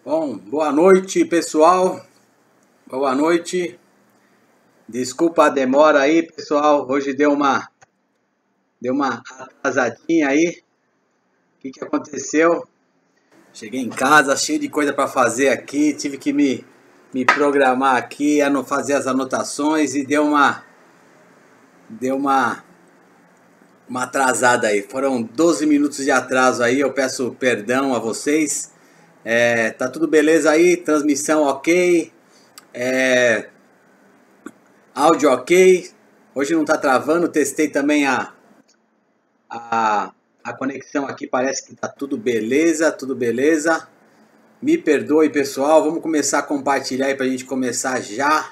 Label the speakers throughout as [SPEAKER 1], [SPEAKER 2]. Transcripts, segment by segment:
[SPEAKER 1] Bom, boa noite, pessoal. Boa noite. Desculpa a demora aí, pessoal. Hoje deu uma atrasadinha aí. O que aconteceu? Cheguei em casa, cheio de coisa para fazer aqui. Tive que me programar aqui, fazer as anotações e deu uma atrasada aí. Foram 12 minutos de atraso aí. Eu peço perdão a vocês. Tá tudo beleza aí? Transmissão ok? Áudio ok? Hoje não tá travando. Testei também a conexão aqui. Parece que tá tudo beleza, tudo beleza. Me perdoe, pessoal. Vamos começar a compartilhar aí pra gente começar já.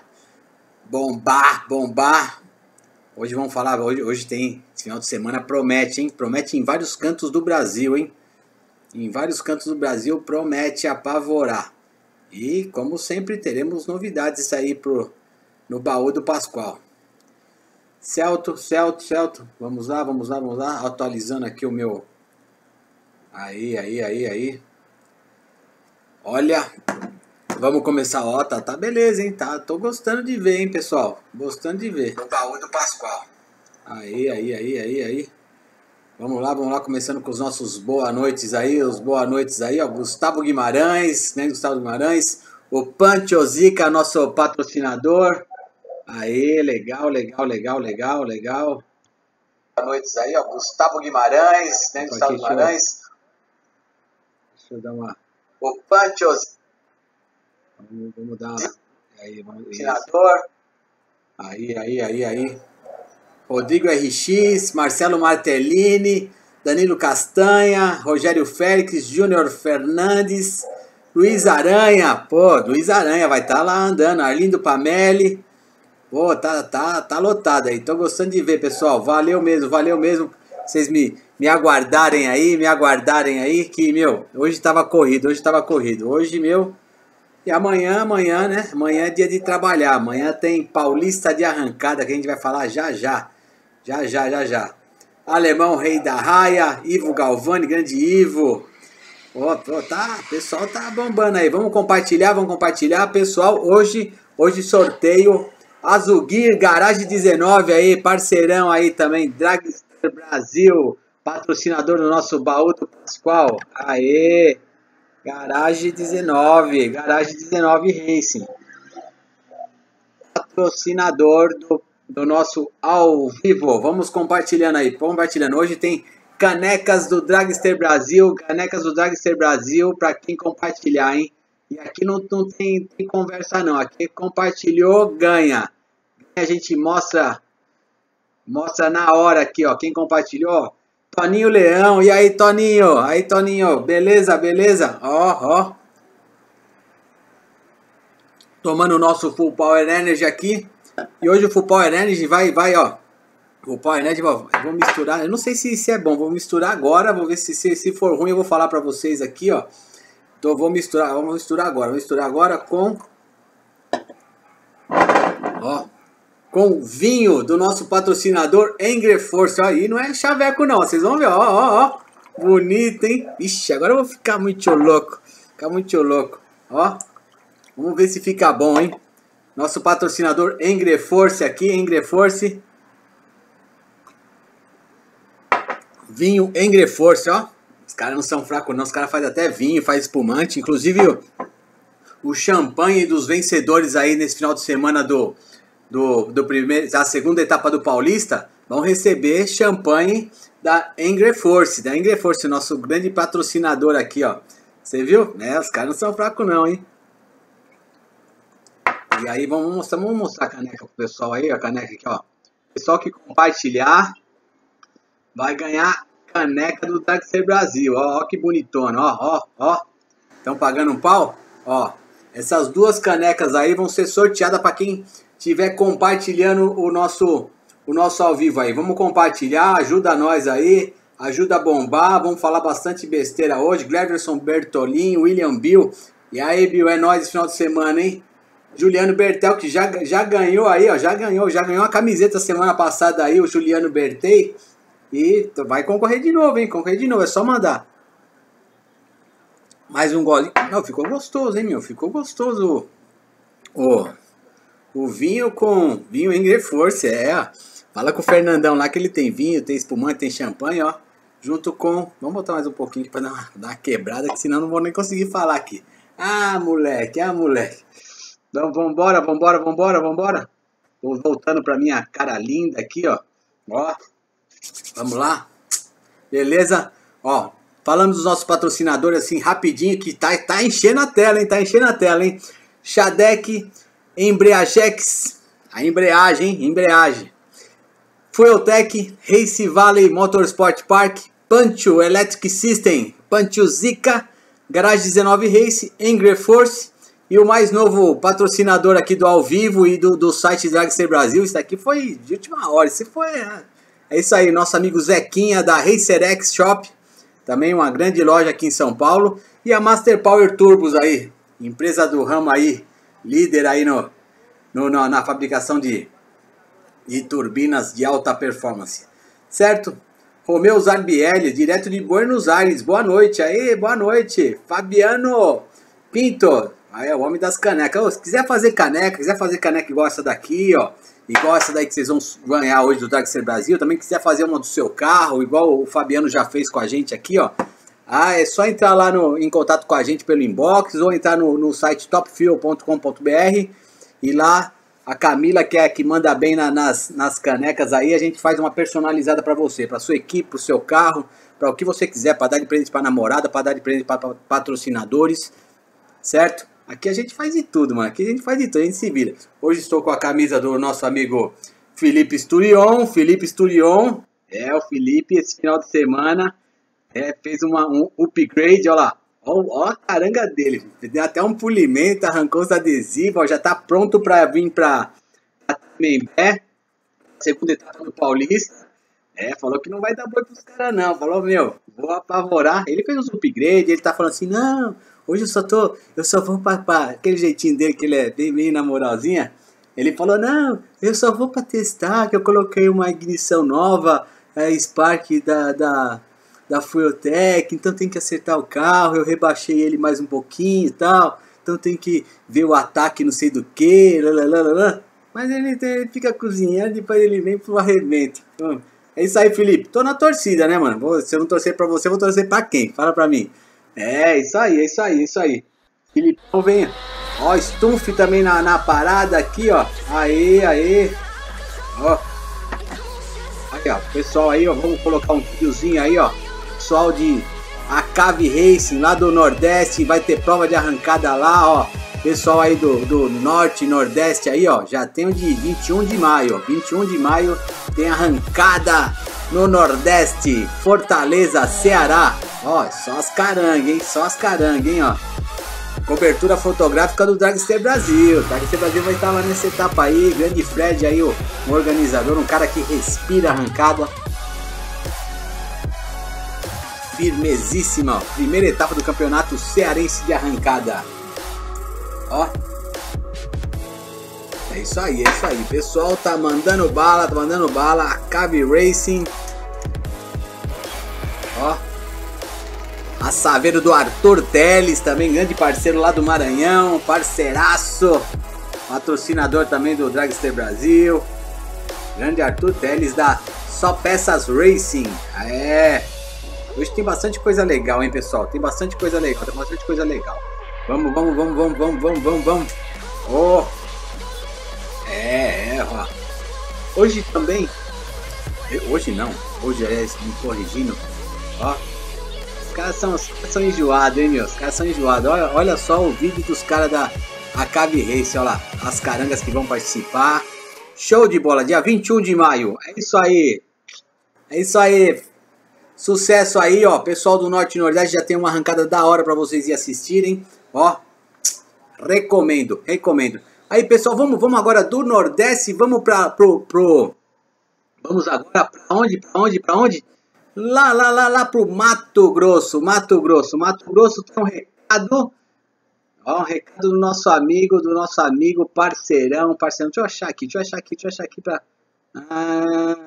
[SPEAKER 1] Bombar. Hoje vamos falar, hoje tem, esse final de semana promete, hein? Promete em vários cantos do Brasil, hein? Em vários cantos do Brasil promete apavorar. E, como sempre, teremos novidades aí no baú do Pascoal. Celto. Vamos lá. Atualizando aqui o meu... Aí. Olha, vamos começar. Ó, tá beleza, hein? Tô gostando de ver, hein, pessoal? Gostando de ver. No baú do Pascoal. Aí. Vamos lá, começando com os nossos boa noites aí, ó, Gustavo Guimarães, né, o Pancho Zica, nosso patrocinador, aí, legal, boa noites aí, ó, Gustavo Guimarães, né, deixa eu dar uma, o Pancho Zica, vamos dar, aí, patrocinador, aí, Rodrigo RX, Marcelo Martellini, Danilo Castanha, Rogério Félix, Júnior Fernandes, Luiz Aranha, Luiz Aranha vai estar lá andando, Arlindo Pamelli, tá lotado aí, tô gostando de ver, pessoal, valeu mesmo, vocês me aguardarem aí, que, hoje tava corrido, e amanhã, né, amanhã é dia de trabalhar, amanhã tem Paulista de Arrancada, que a gente vai falar já. Alemão Rei da Raia, Ivo Galvani, grande Ivo. O pessoal tá bombando aí. Vamos compartilhar, pessoal. Hoje sorteio Azugir Garage 19 aí, parceirão aí também, Dragster Brasil, patrocinador do nosso baú do Pascoal. Aê! Garage 19 Racing. Patrocinador do nosso ao vivo. Vamos compartilhando aí. Hoje tem canecas do Dragster Brasil. Para quem compartilhar, hein? E aqui não tem conversa não. Aqui compartilhou, ganha. A gente mostra na hora aqui, ó. Quem compartilhou, Toninho Leão. E aí, Toninho? Beleza? Ó. Tomando o nosso Full Power Energy aqui. E hoje o Full Power Energy vai, ó. O Power Energy, vou misturar. Eu não sei se é bom, vou misturar agora. Vou ver se for ruim, eu vou falar pra vocês aqui, ó. Então vamos misturar agora com... Ó. Com vinho do nosso patrocinador Engre Force. Ó, aí não é chaveco não, vocês vão ver, ó. Bonito, hein? Ixi, agora eu vou ficar muito louco. Ó. Vamos ver se fica bom, hein? Nosso patrocinador Engre Force aqui, Vinho Engre Force, ó. Os caras não são fracos não, os caras fazem até vinho, faz espumante. Inclusive o champanhe dos vencedores aí nesse final de semana da segunda etapa do Paulista vão receber champanhe da Engre Force, nosso grande patrocinador aqui, ó. Você viu? Os caras não são fracos não, hein? E aí vamos mostrar a caneca pro pessoal aí, a caneca aqui, ó. O pessoal que compartilhar vai ganhar caneca do Dragster Brasil, ó que bonitona, ó. Estão pagando um pau? Ó, essas duas canecas aí vão ser sorteadas para quem estiver compartilhando o nosso ao vivo aí. Vamos compartilhar, ajuda nós aí, ajuda a bombar, vamos falar bastante besteira hoje. Gleverson Bertolin, William Bill. E aí, Bill, é nóis esse final de semana, hein? Juliano Bertel, que já ganhou aí, ó, já ganhou a camiseta semana passada aí, o Juliano Bertei. E vai concorrer de novo, hein? É só mandar. Mais um golinho. Não, ficou gostoso, hein, meu? Ficou gostoso o vinho com vinho Angry Force, ó. Fala com o Fernandão lá que ele tem vinho, tem espumante, tem champanhe, ó. Junto com... Vamos botar mais um pouquinho aqui pra dar uma quebrada, que senão não vou nem conseguir falar aqui. Ah, moleque, ah, moleque. Então, vambora. Vou voltando pra minha cara linda aqui, ó. Ó, vamos lá. Beleza? Ó, falando dos nossos patrocinadores assim, rapidinho, que tá enchendo a tela, hein? Tá enchendo a tela, hein? Shadec, Embreagex, a embreagem. Fueltech, Race Valley Motorsport Park, Pancho Electric System, Pancho Zika, Garage 19 Race, Angry Force e o mais novo patrocinador aqui do ao vivo e do site Dragster Brasil. Isso aqui foi de última hora, isso foi... É isso aí, nosso amigo Zequinha da RacerX Shop, também uma grande loja aqui em São Paulo. E a Master Power Turbos aí, empresa do ramo aí, líder aí na fabricação de turbinas de alta performance, certo? Romeu Zarbielli, direto de Buenos Aires, boa noite, aí, boa noite. Fabiano Pinto, aí é o homem das canecas. Se quiser fazer caneca igual essa daqui, ó, igual essa daí que vocês vão ganhar hoje do Dragster Brasil, também quiser fazer uma do seu carro, igual o Fabiano já fez com a gente aqui, ó, é só entrar lá em contato com a gente pelo inbox, ou entrar no site topfuel.com.br e lá a Camila, que é a que manda bem nas canecas aí, a gente faz uma personalizada para você, para sua equipe, para o seu carro, para o que você quiser, para dar de presente para namorada, para dar de presente para patrocinadores, certo? Aqui a gente faz de tudo, mano, aqui a gente faz de tudo, a gente se vira. Hoje estou com a camisa do nosso amigo Felipe Sturion, o Felipe, esse final de semana, fez um upgrade, olha lá. Olha a caranga dele, deu até um polimento, arrancou os adesivos, ó, já tá pronto para vir para Tremembé, segunda etapa do Paulista. Falou que não vai dar boi pros caras não, falou, meu, vou apavorar. Ele fez uns upgrade, ele tá falando assim, não, hoje eu só vou pra aquele jeitinho dele, que ele é bem na moralzinha. Ele falou, não, eu só vou para testar, que eu coloquei uma ignição nova, Spark da Fueltech, então tem que acertar o carro, eu rebaixei ele mais um pouquinho e tal, então tem que ver o ataque não sei do que, mas ele fica cozinhando e depois ele vem pro arrebento. É isso aí, Felipe, tô na torcida, né, mano? Se eu não torcer pra você, eu vou torcer pra quem? Fala pra mim. Isso aí. Felipe, venha. Ó, Stumpf também na parada aqui, ó. Aí. Ó. Aí, ó, pessoal aí, ó, vamos colocar um videozinho aí, ó. Pessoal de Acave Racing lá do Nordeste, vai ter prova de arrancada lá, ó. Pessoal aí do Norte e Nordeste aí, ó, já tem o de 21 de maio, ó. 21 de maio tem arrancada no Nordeste, Fortaleza, Ceará. Ó, só as carangas, hein, ó. Cobertura fotográfica do Dragster Brasil. O Dragster Brasil vai estar lá nessa etapa aí. Grande Fred aí, o organizador, um cara que respira arrancada. Firmezíssima, ó. Primeira etapa do campeonato cearense de arrancada. Ó. É isso aí. Pessoal tá mandando bala, A Cave Racing. Ó. A Saveiro do Arthur Teles, também grande parceiro lá do Maranhão, parceiraço, patrocinador também do Dragster Brasil. Grande Arthur Teles da Só Peças Racing. Hoje tem bastante coisa legal, hein, pessoal? Tem bastante coisa legal. Vamos. Ó. Ó. Hoje também. Hoje não. Hoje me corrigindo. Ó. Os caras são enjoados, hein, meu? Os caras são enjoados. Olha só o vídeo dos caras da Acave Race, olha lá. As carangas que vão participar. Show de bola, dia 21 de maio. É isso aí. Sucesso aí, ó. Pessoal do Norte e Nordeste já tem uma arrancada da hora pra vocês ir assistirem. Ó. Recomendo. Aí, pessoal, vamos agora do Nordeste. Vamos Vamos agora pra onde? Lá pro Mato Grosso. Mato Grosso tem um recado. Ó, um recado do nosso amigo, parceirão. Deixa eu achar aqui pra...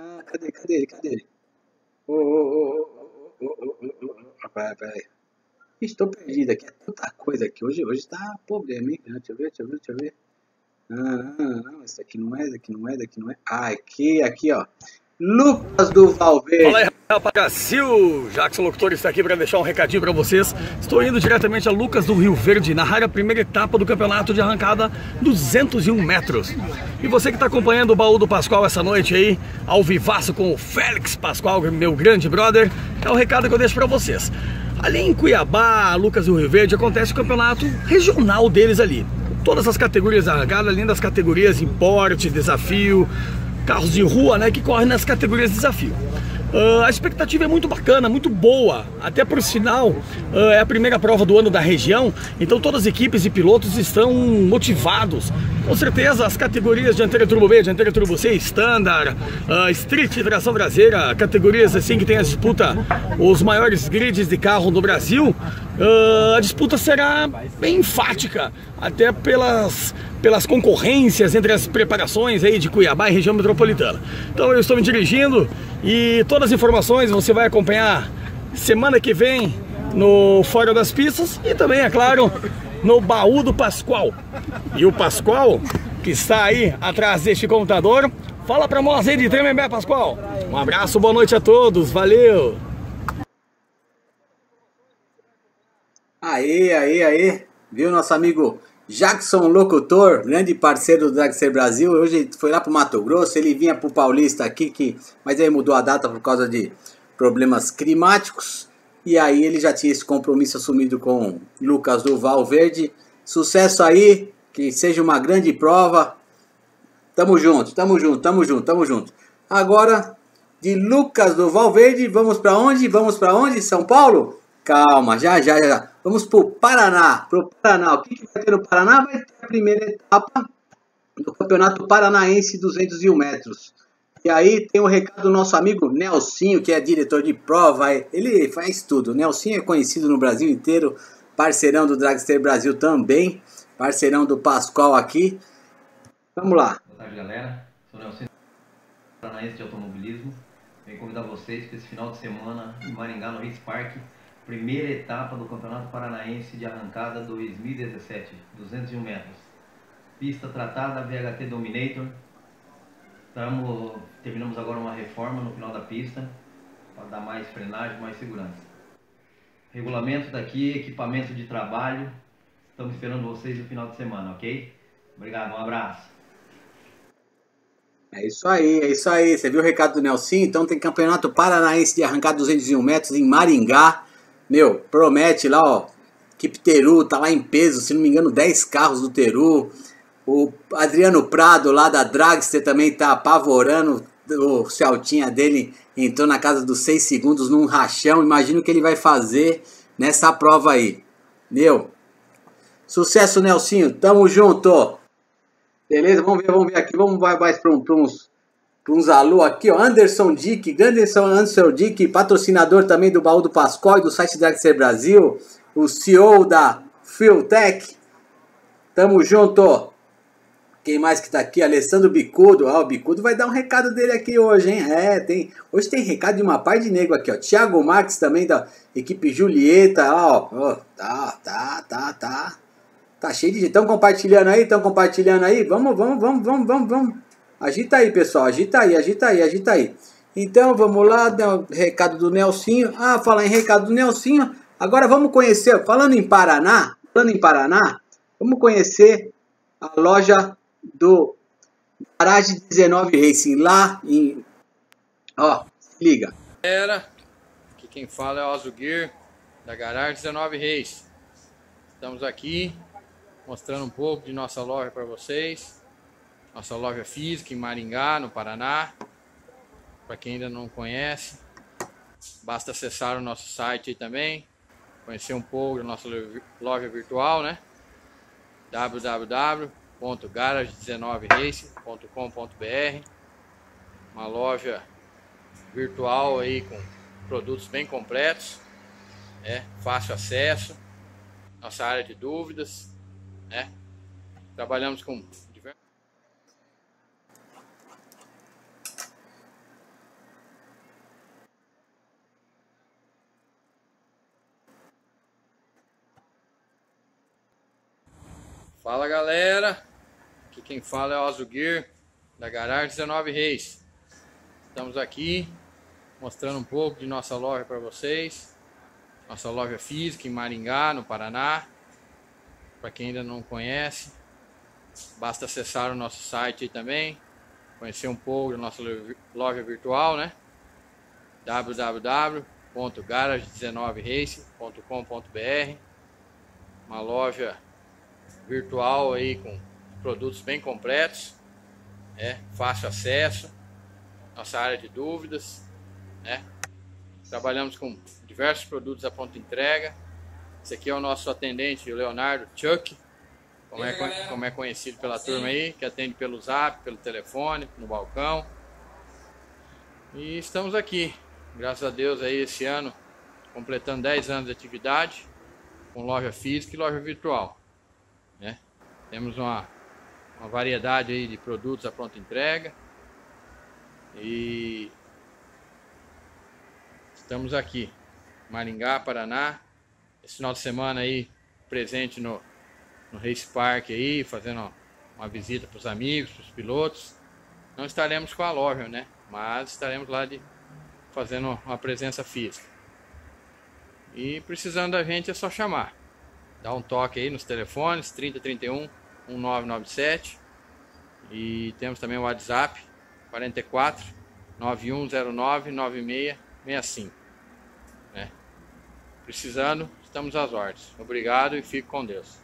[SPEAKER 1] Cadê ele? Peraí. Estou perdido aqui, é tanta coisa aqui. Hoje tá problema, hein? Deixa eu ver. Não, esse aqui não é, esse aqui não é, esse aqui não é. Ah, aqui, ó. Lucas do
[SPEAKER 2] Fala aí,
[SPEAKER 1] Valverde.
[SPEAKER 2] rapaz. Sil, Jackson Locutor está aqui para deixar um recadinho para vocês. Estou indo diretamente a Lucas do Rio Verde narrar a primeira etapa do campeonato de arrancada 201 metros. E você que está acompanhando o Baú do Pascoal essa noite aí, ao vivaço com o Félix Pascoal, meu grande brother, é o recado que eu deixo para vocês. Ali em Cuiabá, Lucas do Rio Verde, acontece o campeonato regional deles ali. Todas as categorias da arrancada, além das categorias em porte, desafio, carros de rua, né, que correm nas categorias de desafio. A expectativa é muito bacana, muito boa, até por sinal é a primeira prova do ano da região, então todas as equipes e pilotos estão motivados. Com certeza as categorias dianteira turbo B, dianteira turbo C, standard, street, tração traseira, categorias assim que tem a disputa, os maiores grids de carro no Brasil, a disputa será bem enfática, até pelas concorrências entre as preparações aí de Cuiabá e região metropolitana. Então eu estou me dirigindo e todas as informações você vai acompanhar semana que vem no Fora das Pistas e também, é claro, no Baú do Pascoal. E o Pascoal, que está aí atrás deste computador, fala para nós aí de Tremembé, Pascoal. Um abraço, boa noite a todos, valeu!
[SPEAKER 1] Aí. Viu nosso amigo Jackson Locutor, grande parceiro do Dragster Brasil. Hoje ele foi lá pro Mato Grosso, ele vinha pro Paulista aqui, mas aí mudou a data por causa de problemas climáticos. E aí ele já tinha esse compromisso assumido com Lucas do Valverde. Sucesso aí, que seja uma grande prova. Tamo junto. Agora, de Lucas do Valverde, vamos para onde? São Paulo? Calma, já. Vamos pro Paraná. O que vai ter no Paraná? Vai ter a primeira etapa do Campeonato Paranaense 201 metros. E aí tem o recado do nosso amigo Nelsinho, que é diretor de prova. Ele faz tudo. O Nelsinho é conhecido no Brasil inteiro, parceirão do Dragster Brasil também, parceirão do Pascoal aqui. Vamos lá.
[SPEAKER 3] Boa tarde, galera. Sou o Nelson, paranaense de automobilismo. Venho convidar vocês para esse final de semana em Maringá, no Race Park, primeira etapa do Campeonato Paranaense de Arrancada 2017, 201 metros. Pista tratada, VHT Dominator. Terminamos agora uma reforma no final da pista, para dar mais frenagem, mais segurança. Regulamento daqui, equipamento de trabalho. Estamos esperando vocês no final de semana, ok? Obrigado, um abraço.
[SPEAKER 1] É isso aí. Você viu o recado do Nelsinho? Então tem Campeonato Paranaense de Arrancada 201 metros em Maringá. Meu, promete lá, ó. Equipe Teru tá lá em peso, se não me engano, 10 carros do Teru. O Adriano Prado lá da Dragster também tá apavorando. O Celtinha dele entrou na casa dos 6 segundos num rachão. Imagina o que ele vai fazer nessa prova aí. Meu, sucesso, Nelsinho. Tamo junto. Beleza, vamos ver aqui. Vamos mais para uns alô aqui, ó. Anderson Dick, Anderson Dick, patrocinador também do Baú do Pascoal e do site Dragster Brasil. O CEO da Fueltech. Tamo junto. Quem mais que tá aqui? Alessandro Bicudo. Ó, o Bicudo vai dar um recado dele aqui hoje, hein? Hoje tem recado de uma par de nego aqui, ó. Thiago Marques também da equipe Julieta, ó. Tá cheio de gente. Estão compartilhando aí? Vamos. Agita aí, pessoal. Agita aí. Então, vamos lá. Recado do Nelsinho. Falar em recado do Nelsinho. Agora vamos conhecer, falando em Paraná, vamos conhecer a loja do Garage 19 Racing lá em... Ó, se liga.
[SPEAKER 4] Galera, aqui quem fala é o Azuguir, da Garage 19 Racing. Estamos aqui mostrando um pouco de nossa loja para vocês. Nossa loja física em Maringá, no Paraná. Para quem ainda não conhece, basta acessar o nosso site aí também. Conhecer um pouco da nossa loja virtual, né? www.garage19race.com.br. Uma loja virtual aí com produtos bem completos, fácil acesso, nossa área de dúvidas, trabalhamos com Fala galera, aqui quem fala é o Azuguir da Garagem 19 Reis. Estamos aqui mostrando um pouco de nossa loja para vocês. Nossa loja física em Maringá, no Paraná. Para quem ainda não conhece, basta acessar o nosso site aí também, conhecer um pouco da nossa loja virtual, né? www.garage19race.com.br. Uma loja virtual aí com produtos bem completos, fácil acesso, nossa área de dúvidas, né? Trabalhamos com diversos produtos à pronta entrega. Esse aqui é o nosso atendente, o Leonardo Chuck, como é conhecido pela turma aí, que atende pelo zap, pelo telefone, no balcão. E estamos aqui, graças a Deus aí esse ano, completando 10 anos de atividade, com loja física e loja virtual, né? Temos uma variedade aí de produtos à pronta entrega. E estamos aqui, Maringá, Paraná. Esse final de semana aí, presente no Race Park aí, fazendo uma visita para os amigos, para os pilotos. Não estaremos com a loja, né? Mas estaremos lá fazendo uma presença física. E precisando da gente é só chamar. Dá um toque aí nos telefones, 3031 1997. E temos também o WhatsApp, 44 9109 9665. Né? Precisando, estamos às ordens. Obrigado e fique com Deus.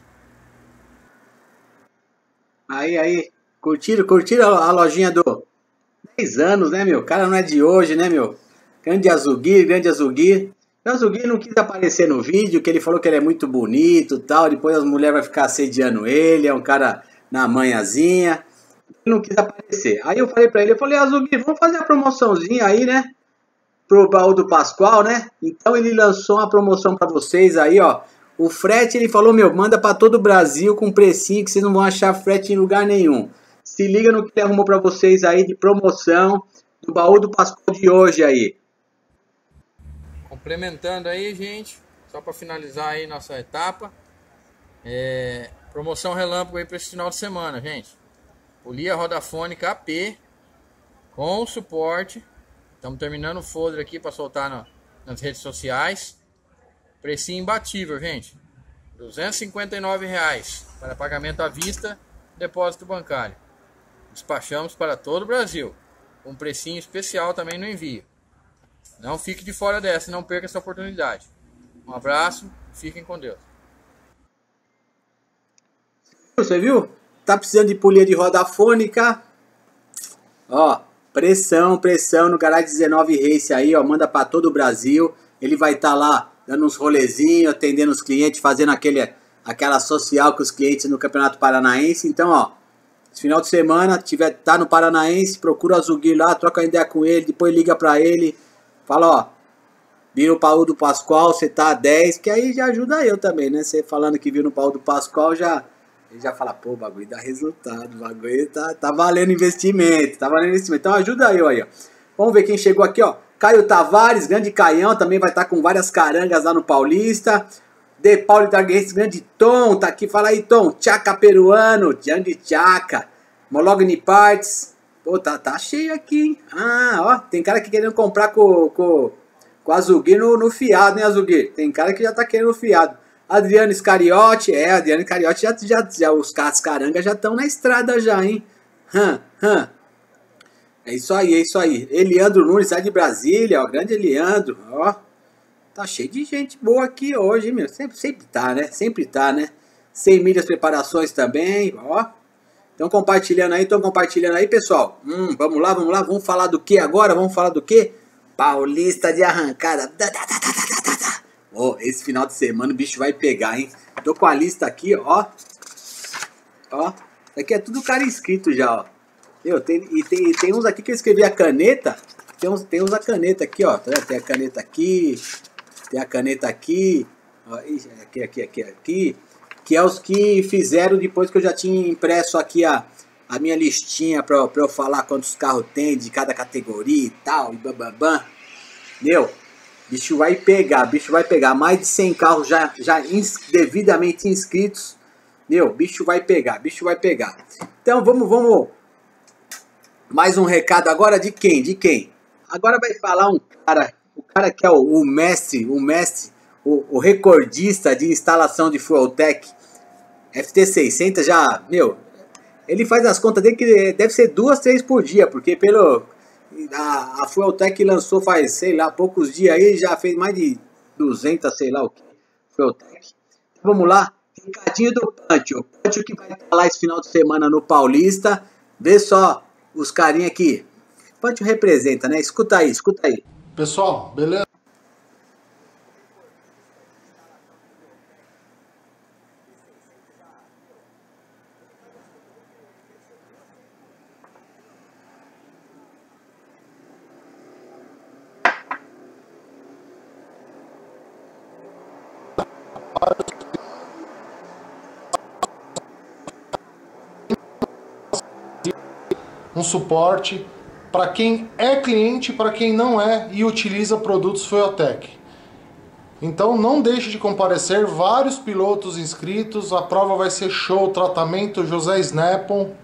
[SPEAKER 1] Aí, curtiram a lojinha do 10 anos, né, meu? O cara não é de hoje, né, meu? Grande Azuguir. O Azuguir não quis aparecer no vídeo, que ele falou que ele é muito bonito e tal, depois as mulheres vão ficar assediando ele, é um cara na manhãzinha. Ele não quis aparecer. Aí eu falei pra ele, Azuguir, vamos fazer a promoçãozinha aí, né? Pro baú do Pascoal, né? Então ele lançou uma promoção pra vocês aí, ó. O frete, ele falou, manda pra todo o Brasil com precinho que vocês não vão achar frete em lugar nenhum. Se liga no que ele arrumou pra vocês aí de promoção do baú do Pascoal de hoje aí.
[SPEAKER 4] Complementando aí, gente, só para finalizar aí nossa etapa, promoção relâmpago aí para esse final de semana, gente. Polia rodafônica AP com suporte. Estamos terminando o folder aqui para soltar nas redes sociais. Precinho imbatível, gente. R$ 259,00 para pagamento à vista, depósito bancário. Despachamos para todo o Brasil. Um precinho especial também no envio. Não fique de fora dessa, não perca essa oportunidade. Um abraço, fiquem com Deus.
[SPEAKER 1] Você viu? Tá precisando de polia de roda fônica? Ó, pressão no Garage 19 Race aí, ó. Manda pra todo o Brasil. Ele vai estar lá dando uns rolezinhos, atendendo os clientes, fazendo aquela social com os clientes no Campeonato Paranaense. Então, ó, esse final de semana, tá no Paranaense, procura o Azuguir lá, troca uma ideia com ele, depois liga pra ele. Fala, ó, vira o baú do Pascoal, você tá a 10, que aí já ajuda eu também, né? Você falando que viu no baú do Pascoal, ele já fala, pô, o bagulho dá resultado, o bagulho tá valendo investimento, Então ajuda eu aí, ó. Vamos ver quem chegou aqui, ó. Caio Tavares, grande Caião, também vai estar com várias carangas lá no Paulista. De Paulo da Guerreiros, grande Tom, tá aqui, fala aí, Tom. Tchaca peruano, Jangue Tchaca, Mologni Parts. Pô, tá cheio aqui, hein? Ah, ó, tem cara que querendo comprar com Azuguir no fiado, né, Azuguir? Tem cara que já tá querendo o fiado. Adriano Iscariote, Adriano Iscariote já os carangas já estão na estrada já, hein? É isso aí. Eliandro Nunes, sai de Brasília, ó, grande Eliandro, ó. Tá cheio de gente boa aqui hoje, meu. Sempre tá, né? 100 milhas preparações também, ó. Estão compartilhando aí, pessoal. Vamos lá. Vamos falar do que agora? Paulista de arrancada. Oh, esse final de semana o bicho vai pegar, hein? Tô com a lista aqui, ó. Ó, aqui é tudo cara inscrito já, ó. Tem uns aqui que eu escrevi a caneta. Tem uns a caneta aqui, ó. Tem a caneta aqui. Tem a caneta aqui. Ó, aqui. Que é os que fizeram depois que eu já tinha impresso aqui a minha listinha pra eu falar quantos carros tem de cada categoria e tal, e bababam. Meu, bicho vai pegar, mais de 100 carros já devidamente inscritos meu, bicho vai pegar, bicho vai pegar. Então vamos. Mais um recado agora de quem? De quem? Agora vai falar um cara, o cara que é o mestre, o recordista de instalação de Fueltech FT600 já, meu, ele faz as contas dele que deve ser 2, 3 por dia, porque a Fueltech lançou faz, sei lá, poucos dias aí, já fez mais de 200, sei lá o que, Fueltech. Então, vamos lá, recadinho do Pancho, o Pancho que vai estar lá esse final de semana no Paulista, vê só os carinha aqui, Pancho representa, né, escuta aí.
[SPEAKER 5] Pessoal, beleza? Um suporte para quem é cliente, para quem não é e utiliza produtos Fueltech. Então não deixe de comparecer, vários pilotos inscritos, a prova vai ser show, tratamento José Snap-on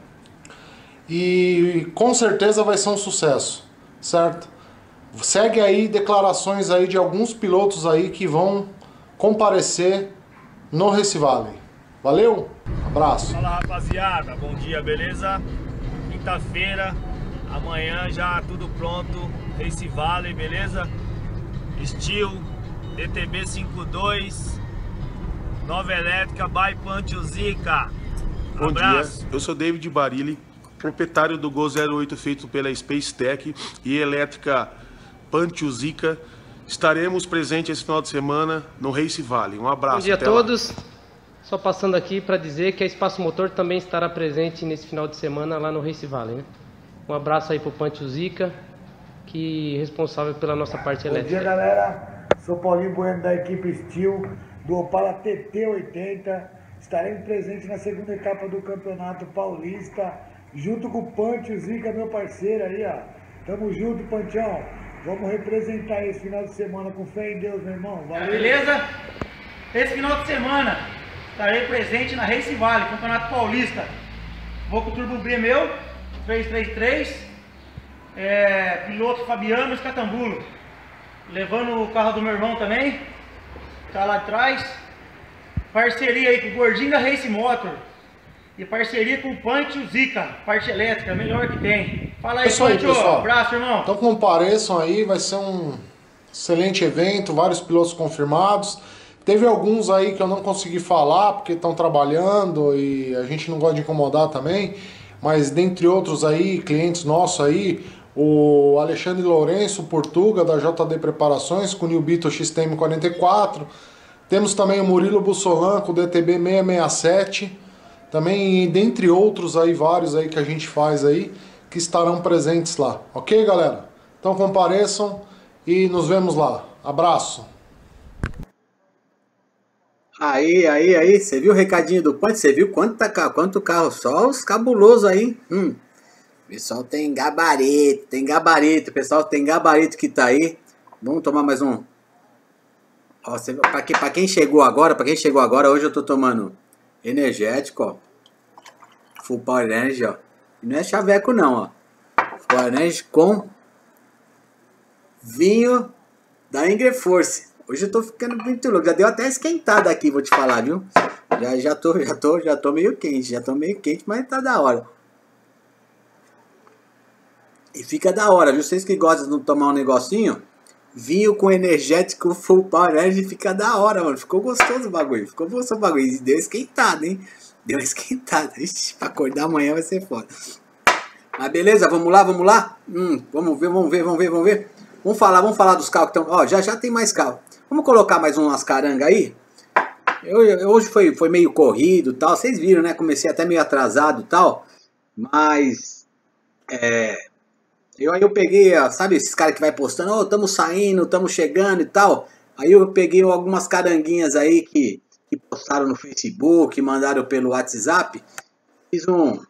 [SPEAKER 5] e com certeza vai ser um sucesso, certo? Segue aí declarações aí de alguns pilotos aí que vão comparecer no Race Valley. Valeu, abraço.
[SPEAKER 6] Fala rapaziada, bom dia, beleza? Quinta-feira, amanhã já tudo pronto, Race Valley, beleza? Steel, DTB 52, nova elétrica, by Pancho Zica.
[SPEAKER 7] Bom dia, eu sou David Barilli, proprietário do Gol 08 feito pela Space Tech e elétrica Pancho Zica. Estaremos presentes esse final de semana no Race Valley. Um abraço.
[SPEAKER 8] Bom dia a todos. Só passando aqui para dizer que a Espaço Motor também estará presente nesse final de semana lá no Race Valley, né? Um abraço aí pro Pancho Zica, que é responsável pela nossa parte elétrica.
[SPEAKER 9] Bom dia, galera. Sou Paulinho Bueno da equipe Steel, do Opala TT80. Estaremos presentes na segunda etapa do Campeonato Paulista, junto com o Pancho Zica, meu parceiro aí, ó. Tamo junto, Panchão. Vamos representar esse final de semana com fé em Deus, meu irmão. Valeu.
[SPEAKER 10] Beleza? Esse final de semana estarei presente na Race Valley, Campeonato Paulista. Vou com o Turbo B meu, 333, piloto Fabiano Escatambulo. Levando o carro do meu irmão também, tá lá atrás. Parceria aí com o Gordinho da Race Motor. E parceria com o Pancho Zica, parte elétrica, melhor que tem. Fala aí, Pancho, abraço, irmão.
[SPEAKER 5] Então compareçam aí, vai ser um excelente evento, vários pilotos confirmados. Teve alguns aí que eu não consegui falar, porque estão trabalhando e a gente não gosta de incomodar também. Mas dentre outros aí, clientes nossos aí, o Alexandre Lourenço, Portuga, da JD Preparações, com o New Beetle XTM 44. Temos também o Murilo Bussolan, com o DTB 667. Também, dentre outros aí, vários aí que a gente faz aí, que estarão presentes lá. Ok, galera? Então compareçam e nos vemos lá. Abraço!
[SPEAKER 1] Aí, você viu o recadinho do Pancho? Você viu quanto carro? Só os cabulosos aí. O pessoal tem gabarito, pessoal tem gabarito que tá aí. Vamos tomar mais um. Ó, pra quem chegou agora, hoje eu tô tomando energético, ó. Full Power Energy, ó. E não é chaveco não, ó. Full Power Energy com vinho da Ingrid Force. Hoje eu tô ficando muito louco. Já deu até esquentada aqui, vou te falar, viu? Já tô meio quente, mas tá da hora. E fica da hora, viu? Vocês que gostam de tomar um negocinho, vinho com energético Full Power Energy fica da hora, mano. Ficou gostoso o bagulho. E deu esquentado, hein? Deu esquentado. Ixi, pra acordar amanhã vai ser foda. Mas beleza, vamos lá? Vamos ver. Vamos falar dos carros que estão... Ó, já tem mais carro. Vamos colocar mais umas carangas aí. Hoje foi meio corrido e tal. Vocês viram, né? Comecei até meio atrasado e tal. Mas... Aí eu peguei, sabe esses caras que vai postando, ó, tamo saindo, tamo chegando e tal. Aí eu peguei algumas caranguinhas aí que postaram no Facebook, mandaram pelo WhatsApp. Fiz um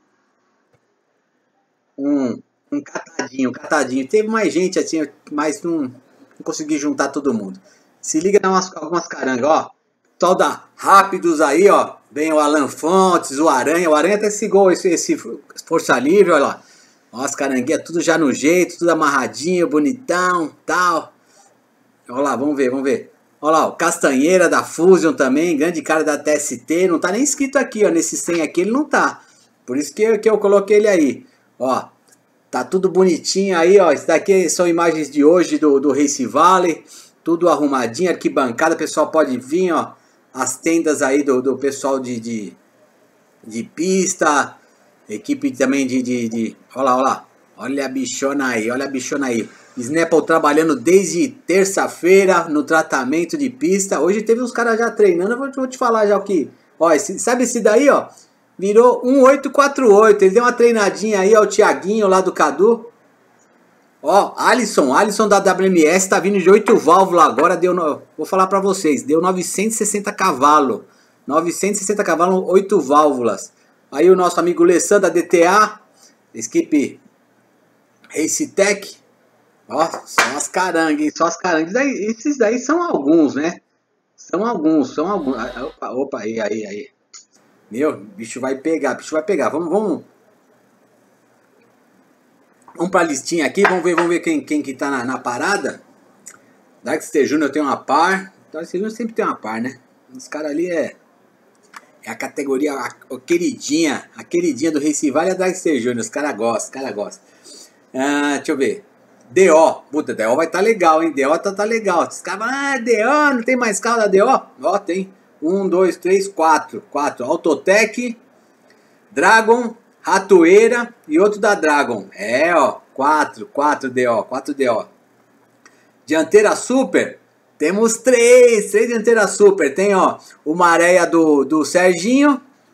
[SPEAKER 1] catadinho. Teve mais gente assim, mas não consegui juntar todo mundo. Se liga em algumas carangas, ó. Tal da Rápidos aí, ó. Vem o Alan Fontes, o Aranha até segurou esse Força Livre, olha lá. Nossa, carangueira, tudo já no jeito, tudo amarradinho, bonitão, tal. Olha lá, vamos ver. Olha lá, o Castanheira da Fusion também, grande cara da TST, não tá nem escrito aqui, ó, nesse 100 aqui ele não tá. Por isso que eu coloquei ele aí, ó. Tá tudo bonitinho aí, ó. Isso daqui são imagens de hoje do Race Valley. Tudo arrumadinho, arquibancada. O pessoal pode vir, ó. As tendas aí do pessoal de pista. Equipe também Olha lá. Olha a bichona aí. Snapple trabalhando desde terça-feira no tratamento de pista. Hoje teve uns caras já treinando. Eu vou te falar já o que... Ó, sabe esse daí, ó? Virou 1848, ele deu uma treinadinha aí, ó, o Thiaguinho lá do Cadu. Ó, Alisson da WMS, tá vindo de 8 válvulas agora, vou falar pra vocês, deu 960 cavalos. 960 cavalos, 8 válvulas. Aí o nosso amigo Lessan da DTA, equipe Race Tech. Ó, só as carangues, hein, só as carangues. Esses daí são alguns, né? São alguns. Opa, aí. Meu, bicho vai pegar. Vamos pra listinha aqui, vamos ver quem que tá na parada. Darkster Jr. tem uma par. Darkster Jr. sempre tem uma par, né? Esse cara ali é a categoria, a queridinha do Race Valley é a Darkster Jr. Os caras gostam. Deixa eu ver. DO, puta, DO vai tá legal, hein? DO tá legal. Os caras, DO, não tem mais carro da DO? Ó, tem. 1, 2, 3, 4. Autotec, Dragon, Ratoeira e outro da Dragon. É, ó. 4 DO. Dianteira Super. Temos 3 dianteira Super. Tem, ó, o Maréia do Serginho.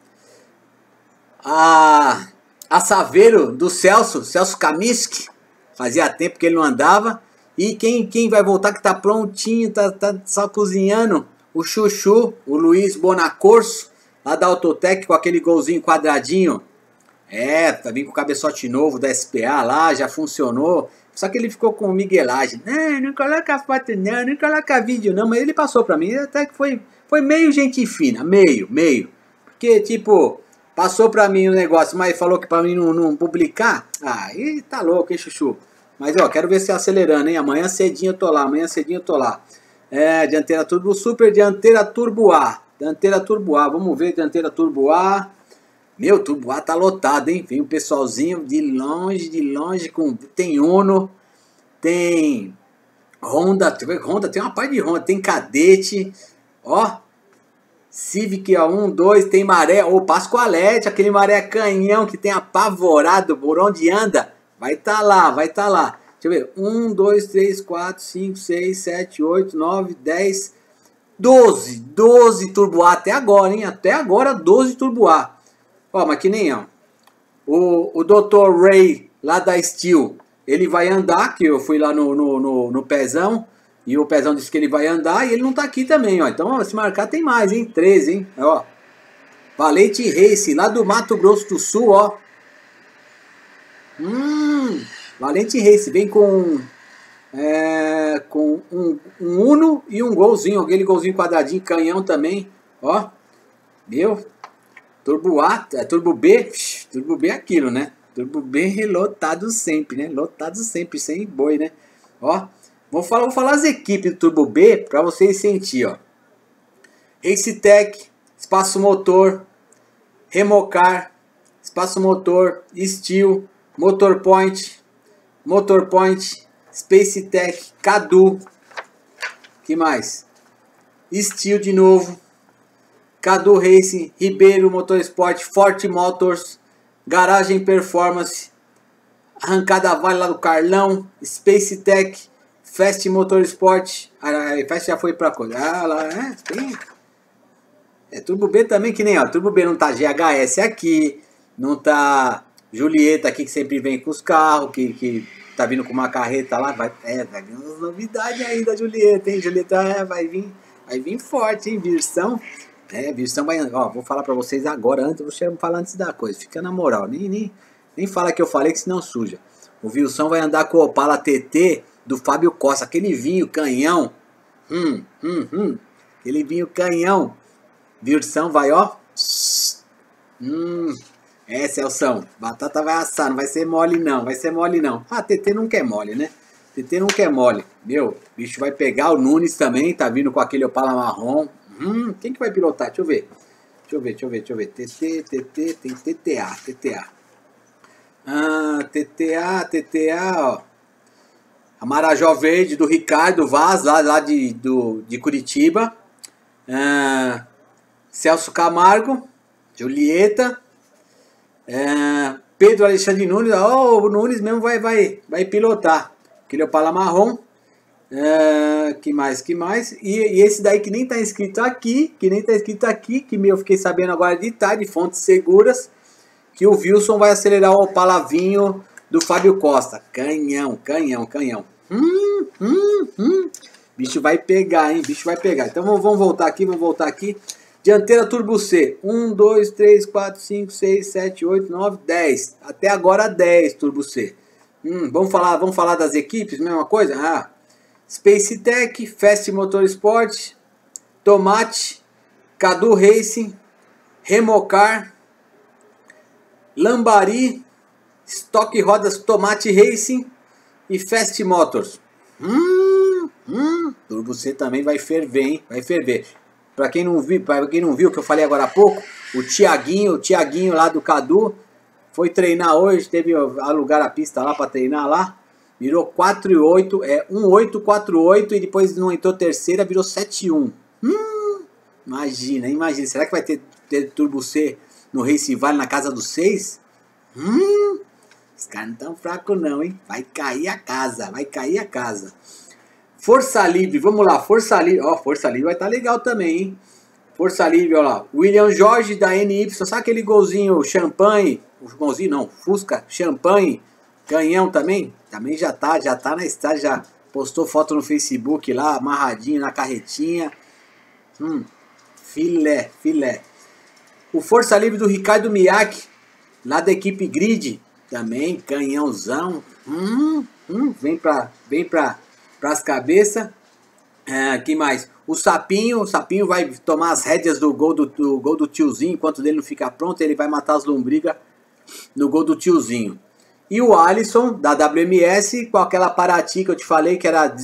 [SPEAKER 1] A Saveiro do Celso Kaminsky. Fazia tempo que ele não andava. E quem vai voltar que tá prontinho, tá só cozinhando. O Chuchu, o Luiz Bonacorso, lá da Autotec com aquele golzinho quadradinho. É, tá vindo com o cabeçote novo da SPA lá, já funcionou. Só que ele ficou com miguelagem. Não coloca foto não coloca vídeo não. Mas ele passou pra mim, até que foi meio gente fina, meio. Porque, tipo, passou pra mim o negócio, mas falou que pra mim não publicar. Ah, e tá louco, hein, Chuchu. Mas, ó, quero ver se acelerando, hein. Amanhã cedinho eu tô lá. É, dianteira Turbo Super, dianteira Turbo A. Vamos ver, dianteira Turbo A. Meu, Turbo A tá lotado, hein? Vem o pessoalzinho de longe, tem Uno, tem Honda, tem uma parte de Honda, tem Cadete, ó. Civic, ó, 1, 2, tem Maré, ô, Pascoalete, aquele Maré canhão que tem apavorado por onde anda. Vai tá lá. Deixa eu ver. 1, 2, 3, 4, 5, 6, 7, 8, 9, 10, 12 Turbo A até agora, hein? Até agora 12 Turbo A. Ó, mas que nem, ó. O Dr. Ray, lá da Steel, ele vai andar, que eu fui lá no Pezão, e o Pezão disse que ele vai andar, e ele não tá aqui também, ó. Então, ó, se marcar tem mais, hein? 13, hein? Ó. Valente Race, lá do Mato Grosso do Sul, ó. Valente Race, vem com um Uno e um golzinho, aquele golzinho quadradinho, canhão também, ó. Meu, Turbo A, Turbo B é aquilo, né? Turbo B lotado sempre, né? Lotado sempre, sem boi, né? Ó, vou falar as equipes do Turbo B pra vocês sentirem, ó. Race Tech, Espaço Motor, Remocar, Espaço Motor, Steel, Motorpoint, Space Tech, Cadu, que mais? Steel de novo, Cadu Racing, Ribeiro Motorsport, Forte Motors, Garagem Performance, Arrancada Vale lá do Carlão, Space Tech, Fast Motorsport, Fast já foi pra coisa, lá, tem, Turbo B também, que nem, ó, Turbo B não tá GHS aqui, não tá Julieta aqui, que sempre vem com os carros, que tá vindo com uma carreta lá, vai vir umas novidades aí da Julieta, hein, Julieta vai vir forte, hein, Virsão vai, ó, vou falar pra vocês agora, vou falar antes da coisa, fica na moral, nem fala que eu falei, que senão suja. O Wilson vai andar com o Opala TT do Fábio Costa, aquele vinho canhão, aquele vinho canhão, Virsão vai, ó, É, Celção, batata vai assar, não vai ser mole não, vai ser mole não. Ah, TT não quer mole, né? TT não quer mole. Meu, o bicho vai pegar, o Nunes também, tá vindo com aquele Opala marrom. Quem que vai pilotar? Deixa eu ver. TT, tem TTA. TTA, ó. A Marajó Verde do Ricardo Vaz, lá de Curitiba. Celso Camargo, Julieta. Pedro Alexandre Nunes, o Nunes mesmo vai pilotar. Aquele Opala marrom. Que mais? E esse daí que nem tá escrito aqui, que eu fiquei sabendo agora de tarde, fontes seguras, que o Wilson vai acelerar o Opala Vinho do Fábio Costa. Canhão. Bicho vai pegar, hein? Então vamos voltar aqui. Dianteira Turbo C. 1, 2, 3, 4, 5, 6, 7, 8, 9, 10. Até agora 10 Turbo C. Vamos falar das equipes, mesma coisa? Space Tech, Fast Motorsport, Tomate, Cadu Racing, Remocar, Lambari, Stock Rodas Tomate Racing e Fast Motors. Turbo C também vai ferver, hein? Vai ferver. Para quem não viu o que eu falei agora há pouco, o Thiaguinho lá do Cadu foi treinar hoje, teve alugar a pista lá para treinar lá, virou 4,8, 1,848 e depois não entrou terceira, virou 7,1. Imagina, será que vai ter Turbo C no Race Valley na casa dos 6? Os caras não tão fracos não, hein? Vai cair a casa. Força Livre, vamos lá, Força Livre vai estar legal também, hein? Força Livre, olha lá, William Jorge da NY, sabe aquele golzinho champanhe, golzinho não, Fusca, champanhe, canhão também? Também já tá na estrada, já postou foto no Facebook lá, amarradinho na carretinha, filé. O Força Livre do Ricardo Miyake, lá da equipe Grid, também, canhãozão, vem para as cabeças. Que mais? O Sapinho vai tomar as rédeas do gol do tiozinho. Enquanto ele não ficar pronto, ele vai matar as lombrigas no gol do tiozinho. E o Alisson da WMS com aquela Paraty que eu te falei que era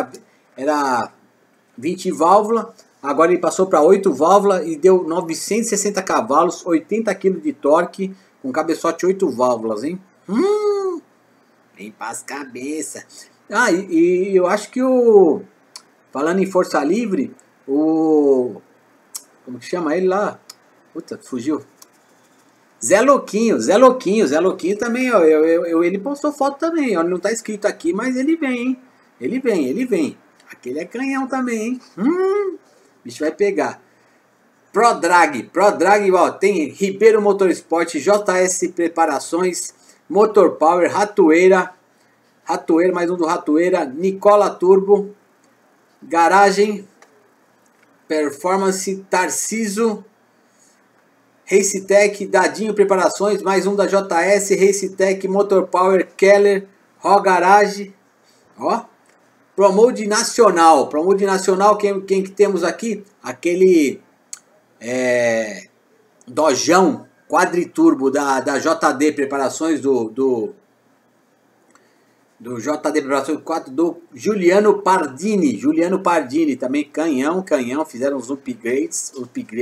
[SPEAKER 1] 20 válvulas. Agora ele passou para 8 válvulas e deu 960 cavalos, 80 kg de torque com cabeçote 8 válvulas, hein? Vem para as cabeças. E eu acho que falando em Força Livre, como que chama ele lá? Puta, fugiu. Zé Louquinho também, ó, ele postou foto também, ó, não tá escrito aqui, mas ele vem, hein? Ele vem. Aquele é canhão também, hein? Bicho vai pegar. ProDrag, ó, tem Ribeiro Motorsport, JS Preparações, Motor Power, Ratoeira, mais um do Ratoeira, Nicola Turbo, Garagem, Performance, Tarciso, Racetech, Dadinho Preparações, mais um da JS, Racetech, Motor Power, Keller, Ró Garage, ó, Promode Nacional, quem que temos aqui? Aquele Dojão Quadriturbo da JD Preparações do JD Preparações 4 do Juliano Pardini também, canhão, fizeram os upgrades.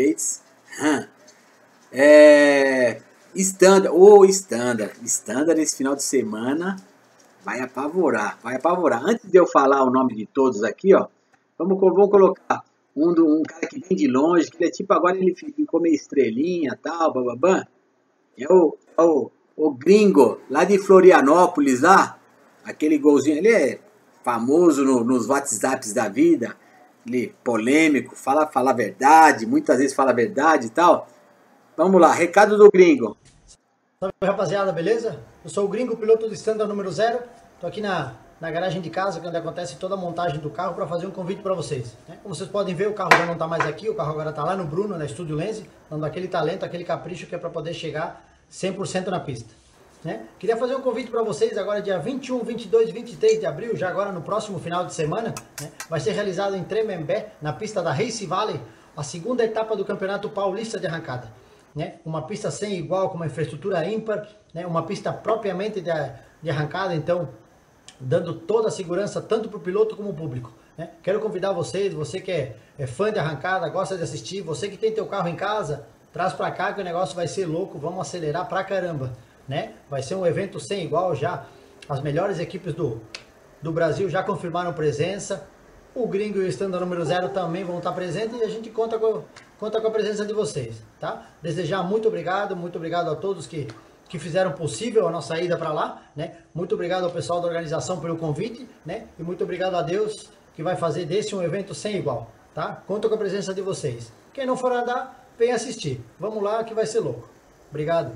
[SPEAKER 1] Standard esse final de semana vai apavorar. Antes de eu falar o nome de todos aqui, ó, vamos colocar um cara que vem de longe, que ele é tipo, agora ele ficou meio estrelinha, tal, bababã. É o gringo lá de Florianópolis, lá, aquele golzinho, ele é famoso nos WhatsApps da vida, ele polêmico, fala a verdade, muitas vezes fala a verdade e tal. Vamos lá, recado do gringo.
[SPEAKER 11] Salve, rapaziada, beleza? Eu sou o gringo, piloto do Standard número 0. Tô aqui na garagem de casa, onde acontece toda a montagem do carro, para fazer um convite para vocês. Como vocês podem ver, o carro já não está mais aqui, o carro agora está lá no Bruno, na Estúdio Lense, dando aquele talento, aquele capricho que é para poder chegar 100% na pista. Queria fazer um convite para vocês agora, dia 21, 22 e 23 de abril, já agora no próximo final de semana, vai ser realizado em Tremembé, na pista da Race Valley, a segunda etapa do Campeonato Paulista de Arrancada. né? Uma pista sem igual, com uma infraestrutura ímpar, né? Uma pista propriamente de arrancada, então dando toda a segurança tanto para o piloto como o público, né? Quero convidar vocês, você que é fã de arrancada, gosta de assistir, você que tem teu carro em casa, traz para cá que o negócio vai ser louco, vamos acelerar pra caramba, né? Vai ser um evento sem igual já, as melhores equipes do Brasil já confirmaram presença, o Gringo e o Standard número 0 também vão estar presentes e a gente conta com a presença de vocês, tá? Desejar muito obrigado a todos que fizeram possível a nossa ida para lá, né? Muito obrigado ao pessoal da organização pelo convite, né? E muito obrigado a Deus que vai fazer desse um evento sem igual, tá? Conto com a presença de vocês. Quem não for andar, vem assistir. Vamos lá que vai ser louco. Obrigado.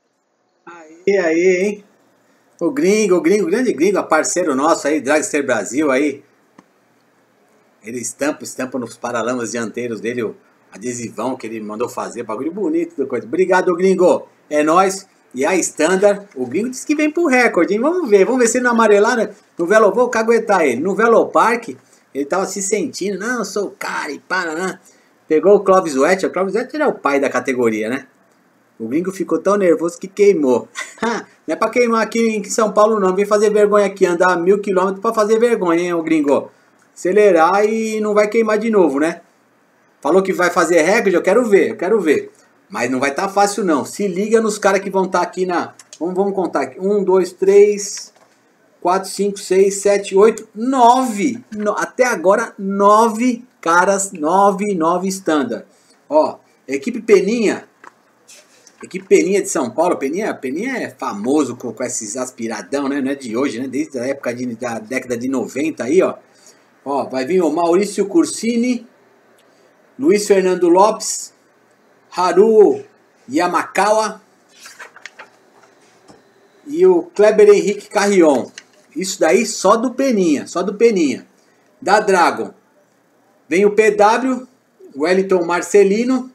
[SPEAKER 1] Aí, hein? O grande gringo, parceiro nosso aí, Dragster Brasil aí. Ele estampa nos paralamas dianteiros dele o adesivão que ele mandou fazer, bagulho bonito, coisa. Obrigado, gringo. É nóis. E a Standard, o gringo disse que vem pro recorde, hein? Vamos ver se não amarelar, no Velo, vou caguetar ele. No Velopark, ele tava se sentindo, não, eu sou o cara e para, pegou o Clovis Wetcher, o Clovis Wetcher é o pai da categoria, né? O gringo ficou tão nervoso que queimou. Não é pra queimar aqui em São Paulo não, vem fazer vergonha aqui, andar 1000 km pra fazer vergonha, hein, o gringo? Acelerar e não vai queimar de novo, né? Falou que vai fazer recorde, eu quero ver. Mas não vai estar fácil não. Se liga nos caras que vão estar aqui na... Vamos contar aqui. 1, 2, 3, 4, 5, 6, 7, 8, 9. Até agora, 9 caras, 9 Standard. Ó, equipe Peninha. Equipe Peninha de São Paulo. Peninha é famoso com esses aspiradão, né? Não é de hoje, né? Desde a época da década de 90 aí, ó. Ó, vai vir o Maurício Cursini, Luiz Fernando Lopes, Haru Yamakawa e o Kleber Henrique Carrion. Isso daí só do Peninha. Da Dragon vem o PW, Wellington Marcelino,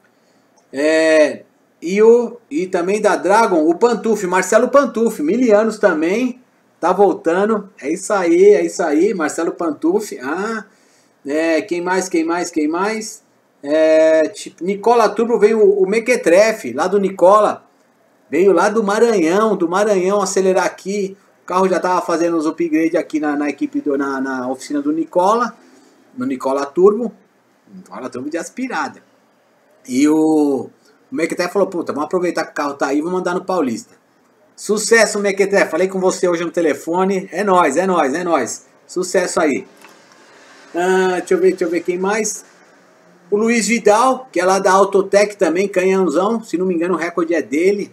[SPEAKER 1] e também da Dragon o Pantuffi, Marcelo Pantuffi, milianos também, tá voltando. É isso aí, Marcelo Pantuffi. Quem mais? Nicola Turbo, veio o Mequetrefe, lá do Nicola, veio lá do Maranhão acelerar aqui. O carro já tava fazendo os upgrades aqui na equipe, na oficina do Nicola, no Nicola Turbo de aspirada. E o Mequetrefe falou, puta, vamos aproveitar que o carro tá aí, vamos mandar no Paulista. Sucesso, Mequetrefe, falei com você hoje no telefone, é nóis. Sucesso aí. Deixa eu ver quem mais. O Luiz Vidal, que é lá da Autotech também, canhãozão. Se não me engano, o recorde é dele.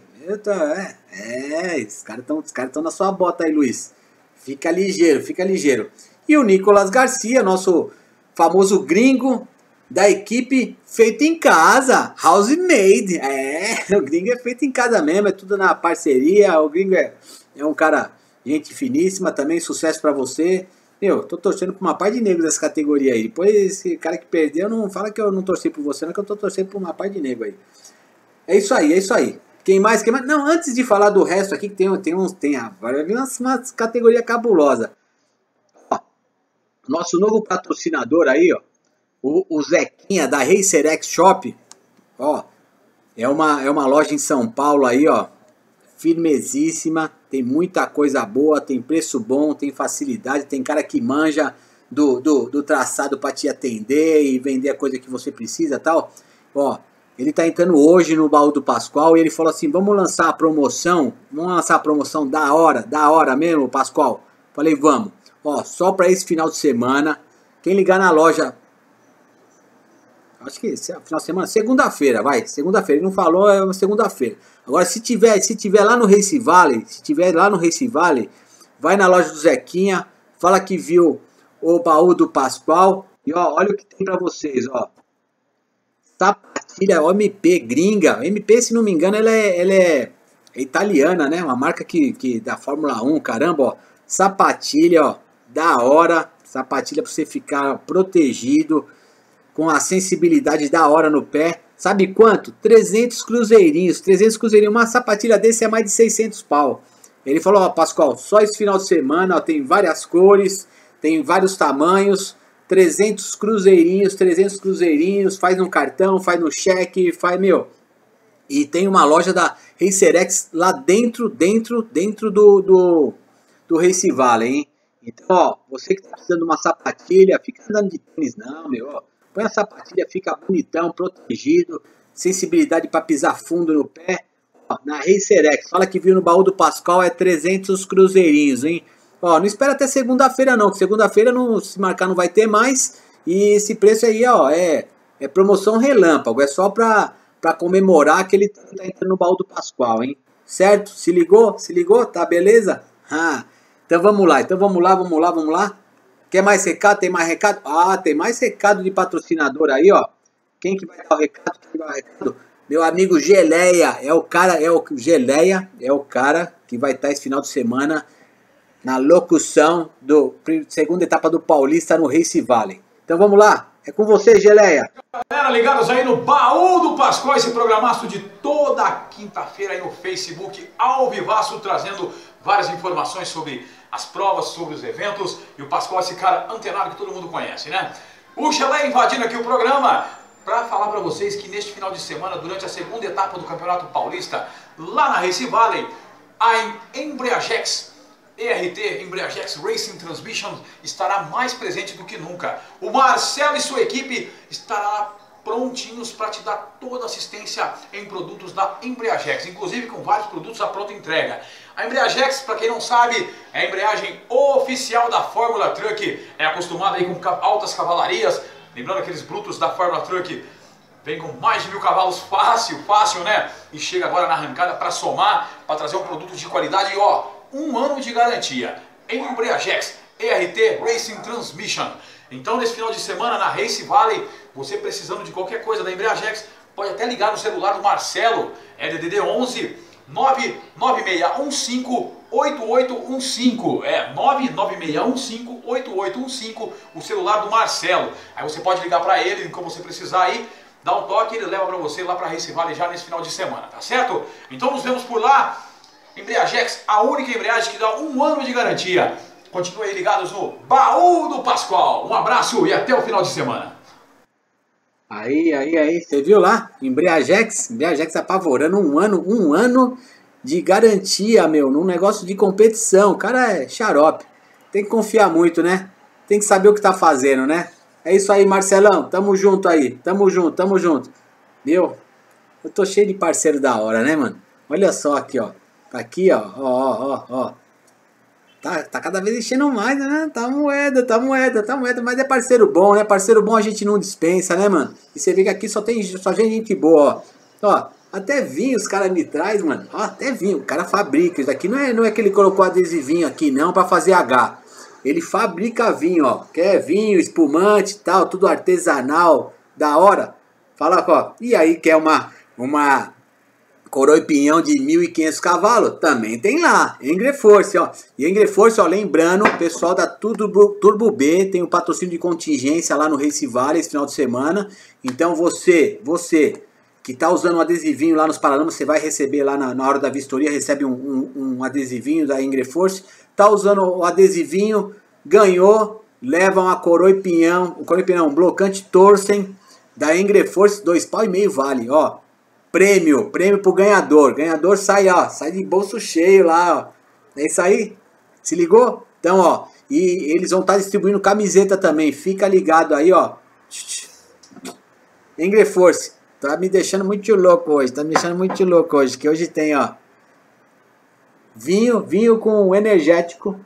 [SPEAKER 1] Os caras estão na sua bota aí, Luiz. Fica ligeiro. E o Nicolas Garcia, nosso famoso gringo da equipe feita em casa, house made. O gringo é feito em casa mesmo, é tudo na parceria. O gringo é um cara, gente finíssima também, sucesso pra você. Tô torcendo por uma par de negros dessa categoria aí. Depois esse cara que perdeu, não fala que eu não torci por você, não, que eu tô torcendo por uma par de negros aí. É isso aí. Quem mais? Não, antes de falar do resto aqui, que tem umas categorias cabulosas. Ó, nosso novo patrocinador aí, ó, o Zequinha da Racer X Shop, ó, é uma loja em São Paulo aí, ó, firmezíssima, tem muita coisa boa, tem preço bom, tem facilidade, tem cara que manja do traçado para te atender e vender a coisa que você precisa e tal. Ó, ele tá entrando hoje no Baú do Pascoal e ele falou assim, vamos lançar a promoção da hora mesmo, Pascoal. Falei, vamos. Ó, só para esse final de semana, quem ligar na loja, acho que esse é o final de semana, segunda-feira, ele não falou, é segunda-feira. Agora, se tiver lá no Race Valley, vai na loja do Zequinha, fala que viu o Baú do Pascoal e ó, olha o que tem pra vocês, ó. Sapatilha OMP gringa. MP, se não me engano, ela é italiana, né? Uma marca que da Fórmula 1, caramba, ó. Sapatilha, ó, da hora. Sapatilha pra você ficar protegido, com a sensibilidade da hora no pé. Sabe quanto? 300 cruzeirinhos. Uma sapatilha desse é mais de 600 pau. Ele falou, ó, Pascoal, só esse final de semana, ó, tem várias cores, tem vários tamanhos, 300 cruzeirinhos, faz no cartão, faz no cheque, E tem uma loja da RacerX lá dentro do Race Valley, hein? Então, ó, você que tá precisando de uma sapatilha, fica andando de tênis não, meu, ó. Põe a sapatilha, fica bonitão, protegido, sensibilidade para pisar fundo no pé. Ó, na RacerX, fala que viu no baú do Pascoal, é 300 cruzeirinhos, hein? Ó, não espera até segunda-feira não, que segunda-feira se marcar não vai ter mais. E esse preço aí, ó, é promoção relâmpago, é só pra comemorar que ele tá entrando no baú do Pascoal, hein? Certo? Se ligou? Se ligou? Tá beleza? Então vamos lá. Quer mais recado? Tem mais recado? Ah, tem mais recado de patrocinador aí, ó. Quem que vai dar o recado? Meu amigo Geleia, Geleia é o cara que vai estar esse final de semana na locução do segunda etapa do Paulista no Race Valley. Então vamos lá, é com você, Geleia.
[SPEAKER 12] Galera, ligados aí no Baú do Pascoal, esse programaço de toda quinta-feira aí no Facebook, ao vivaço, trazendo várias informações sobre as provas, sobre os eventos, e o Pascoal, esse cara antenado que todo mundo conhece, né? O Geleia invadindo aqui o programa para falar para vocês que neste final de semana, durante a segunda etapa do Campeonato Paulista, lá na Race Valley, a Embreagex ERT, Embreagex Racing Transmission, estará mais presente do que nunca. O Marcelo e sua equipe estarão prontinhos para te dar toda assistência em produtos da Embreagex, inclusive com vários produtos à pronta entrega. A Embreagex, para quem não sabe, é a embreagem oficial da Fórmula Truck, é acostumada aí com altas cavalarias, lembrando aqueles brutos da Fórmula Truck, vem com mais de 1000 cavalos fácil, né? E chega agora na arrancada para somar, para trazer um produto de qualidade e ó, 1 ano de garantia. Embreagex ERT Racing Transmission. Então nesse final de semana na Race Valley, você precisando de qualquer coisa da Embreagex, pode até ligar no celular do Marcelo, é DDD 11 99615 8815, 99615 8815, o celular do Marcelo. Aí você pode ligar para ele, como você precisar aí, dá um toque, ele leva para você lá para Race Valley já nesse final de semana, tá certo? Então nos vemos por lá. Embreagex, a única embreagem que dá 1 ano de garantia. Continuem ligados no Baú do Pascoal. Um abraço e até o final de semana.
[SPEAKER 1] Aí, você viu lá? Embreagex apavorando 1 ano de garantia, meu, num negócio de competição. O cara é xarope. Tem que confiar muito, né? Tem que saber o que tá fazendo, né? É isso aí, Marcelão. Tamo junto aí. Tamo junto. Meu, eu tô cheio de parceiro da hora, né, mano? Olha só aqui, ó. Aqui, ó. Tá cada vez enchendo mais, né? Tá moeda. Mas é parceiro bom, né? Parceiro bom a gente não dispensa, né, mano? E você vê que aqui só tem gente boa, ó. Até vinho os caras me traz, mano. Ó, até vinho. O cara fabrica. Isso aqui não é que ele colocou adesivinho aqui, não, pra fazer H. Ele fabrica vinho, ó. Quer vinho, espumante e tal, tudo artesanal, da hora. Fala, ó. E aí quer uma coroa e pinhão de 1.500 cavalos? Também tem lá, Engreforce, ó. E Engreforce, ó, lembrando, o pessoal da Turbo B tem um patrocínio de contingência lá no Race Valley esse final de semana. Então você que tá usando um adesivinho lá nos Paralamas, você vai receber lá na hora da vistoria, recebe um adesivinho da Engreforce. Tá usando o adesivinho, ganhou, leva uma coroa e pinhão, um blocante Torsen da Engreforce, 2,5 pau vale, ó. Prêmio pro ganhador. Ganhador sai, ó, sai de bolso cheio lá, ó. É isso aí? Se ligou? Então, ó, e eles vão estar distribuindo camiseta também. Fica ligado aí, ó. Engreforce, tá me deixando muito louco hoje. Que hoje tem, ó, vinho com energético.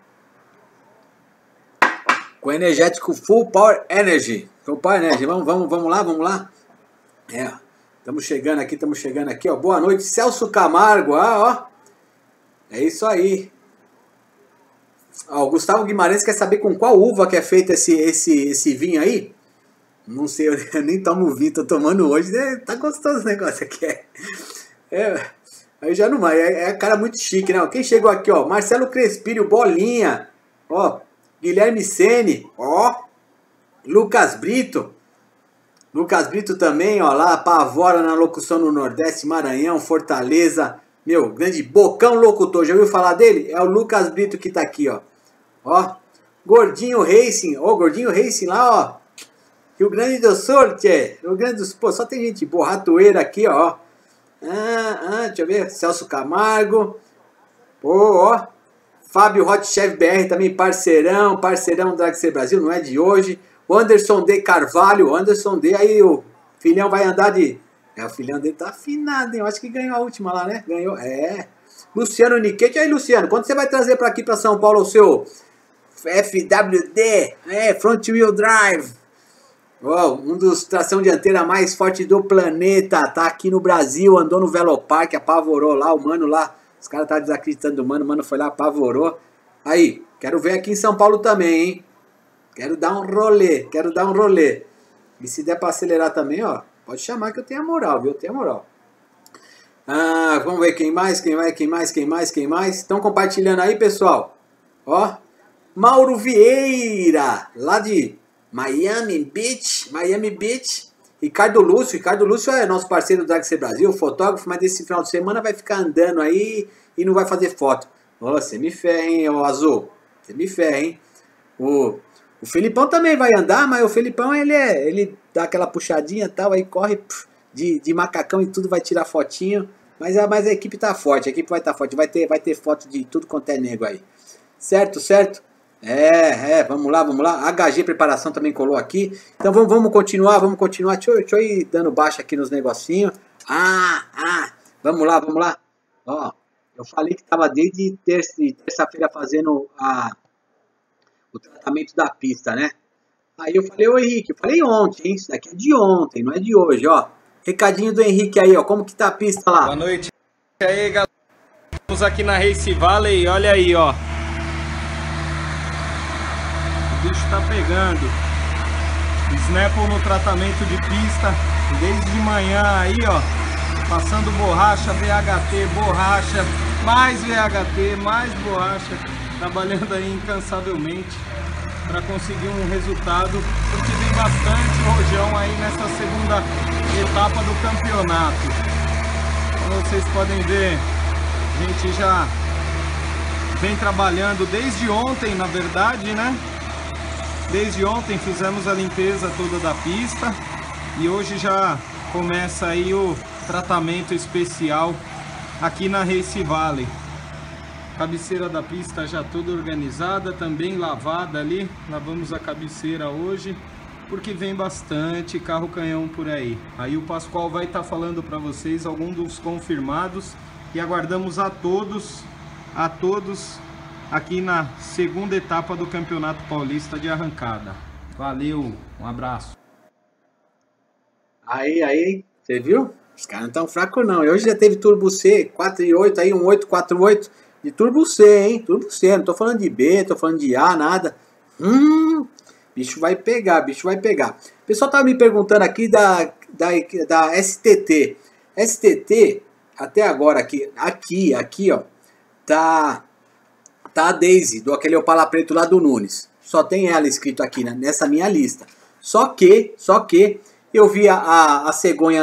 [SPEAKER 1] Com energético Full Power Energy. Vamos lá. É, estamos chegando aqui, ó. Boa noite, Celso Camargo, ó. É isso aí. Ó, o Gustavo Guimarães quer saber com qual uva que é feito esse vinho aí. Não sei, eu nem tomo vinho, tô tomando hoje. Tá gostoso o negócio aqui. Aí já não vai, é cara muito chique, né? Quem chegou aqui, ó, Marcelo Crespírio, Bolinha, ó, Guilherme Sene, ó, Lucas Brito também, ó, lá apavora na locução no Nordeste, Maranhão, Fortaleza, meu, grande Bocão locutor, já ouviu falar dele? É o Lucas Brito que tá aqui, ó, Gordinho Racing, Gordinho Racing lá, ó, Rio Grande do Sul, tchê, Rio Grande do Sul, pô, só tem gente boa, Ratoeira aqui, ó, Deixa eu ver. Celso Camargo. Ó. Fábio Hotchef BR também, parceirão do Dragster Brasil, não é de hoje. O Anderson D. Carvalho, Anderson D. Aí o filhão vai andar de... o filhão dele tá afinado, hein? Eu acho que ganhou a última lá, né? Ganhou, Luciano Niquete. Aí, Luciano, quando você vai trazer para aqui para São Paulo o seu FWD? Front Wheel Drive. Um dos tração dianteira mais forte do planeta. Tá aqui no Brasil, andou no Velopark, apavorou lá, o mano lá. Os caras tá desacreditando do mano, o mano foi lá, apavorou. Aí, quero ver aqui em São Paulo também, hein? Quero dar um rolê. E se der pra acelerar também, ó, pode chamar que eu tenho a moral, viu? Eu tenho a moral. Vamos ver quem mais. Estão compartilhando aí, pessoal. Ó, Mauro Vieira, lá de Miami Beach. Ricardo Lúcio é nosso parceiro do Dragster Brasil, fotógrafo, mas desse final de semana vai ficar andando aí e não vai fazer foto. Você me ferra, hein, ô Azul. Você me ferra, hein. O Felipão também vai andar, mas o Felipão ele dá aquela puxadinha e tal, aí corre de macacão e tudo, vai tirar fotinho. Mas a equipe tá forte, a equipe vai estar forte, vai ter foto de tudo quanto é nego aí. Certo? Vamos lá. HG Preparação também colou aqui. Então vamos continuar. Deixa eu ir dando baixo aqui nos negocinhos. Vamos lá. Ó, eu falei que tava desde terça-feira fazendo o tratamento da pista, né? Aí eu falei, ô Henrique, eu falei ontem, hein? Isso daqui é de ontem, não é de hoje, ó. Recadinho do Henrique aí, ó. Como que tá a pista lá?
[SPEAKER 13] Boa noite. E aí, galera? Estamos aqui na Race Valley, olha aí, ó. O bicho tá pegando. Snapple no tratamento de pista desde de manhã aí, ó. Passando borracha, VHT, borracha, mais VHT, mais borracha. Trabalhando aí incansavelmente para conseguir um resultado, porque vem bastante rojão aí nessa segunda etapa do campeonato. Como vocês podem ver, a gente já vem trabalhando desde ontem, na verdade, né? Desde ontem fizemos a limpeza toda da pista e hoje já começa aí o tratamento especial aqui na Race Valley. Cabeceira da pista já toda organizada, também lavada ali. Lavamos a cabeceira hoje, porque vem bastante carro canhão por aí. Aí o Pascoal vai estar falando para vocês alguns dos confirmados e aguardamos a todos aqui na segunda etapa do Campeonato Paulista de arrancada. Valeu, um abraço.
[SPEAKER 1] Aí, você viu? Os caras não estão fracos não. E hoje já teve Turbo C, 4.8 aí, 1.848 de Turbo C, hein? Turbo C, não tô falando de B, tô falando de A, nada. Bicho vai pegar. O pessoal tava me perguntando aqui da STT. STT, até agora aqui, ó, tá a Daisy, do aquele Opala Preto lá do Nunes. Só tem ela escrito aqui nessa minha lista. Só que eu vi a cegonha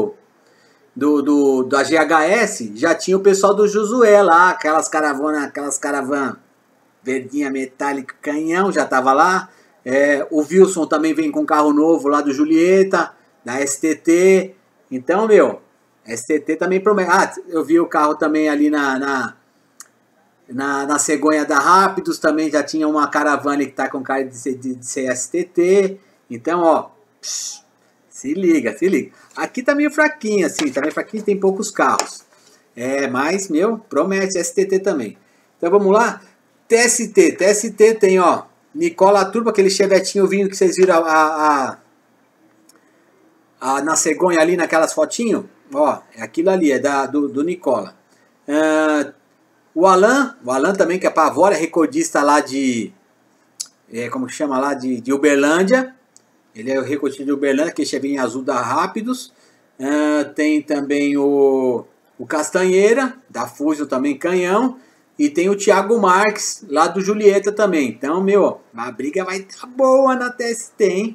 [SPEAKER 1] da GHS, já tinha o pessoal do Josué lá, aquelas caravanas verdinha metálica, canhão, já tava lá. O Wilson também vem com carro novo lá do Julieta, da STT. Então, STT também promete. Eu vi o carro também ali na cegonha da Rápidos, também já tinha uma caravana que tá com cara de ser STT. Então, ó, se liga. Aqui tá meio fraquinho, assim, tem poucos carros. Mas, promete STT também. Então vamos lá. TST tem, ó, Nicola Turbo, aquele chevetinho vinho que vocês viram na cegonha ali, naquelas fotinhos. Ó, é aquilo ali, do Nicola. O Alan também, que é pavora, recordista lá de... como que chama lá? De Uberlândia. Ele é o recordista de Uberlândia, que é chevinho azul da Rápidos. Tem também o Castanheira, da Fuso também, canhão. E tem o Thiago Marques, lá do Julieta também. Então, a briga vai estar boa na TST, hein?